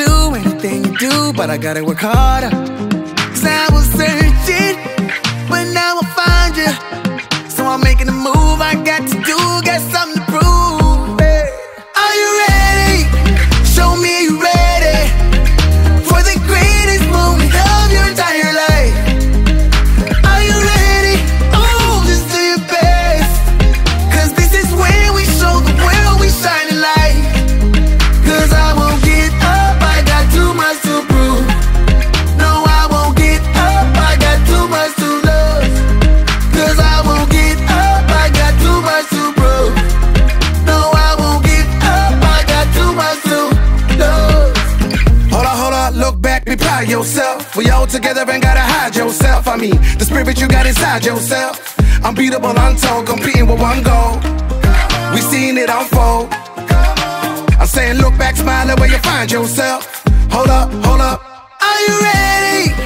do anything you do, but I gotta work harder. 'Cause I was searching, but now I found you. So I'm making a move, I got to do, got something to prove. Hey. Are you ready? Show me you ready for the greatest moment of your entire life. Are you ready? Oh, just do your best, 'cause this is when we show the world we shine a light. 'Cause I won't get up, I got too much to prove. No, I won't get up, I got too much to lose. 'Cause I won't get up, I got too much to prove. No, I won't get up, I got too much to lose. Hold up, look back, be proud of yourself. We all together and gotta hide yourself. I mean, the spirit you got inside yourself. Unbeatable, untold, competing with one goal. We seen it unfold. I'm saying look back, smile at where you find yourself. Hold up, hold up. Are you ready?